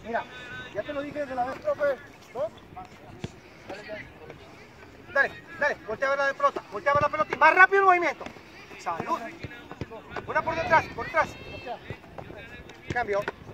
Mira, ya te lo dije desde la vez, profe. ¿No? Dale, voltea a ver la pelota, voltea a ver la pelota y más rápido el movimiento. Salud. Una por detrás, por detrás. Cambio.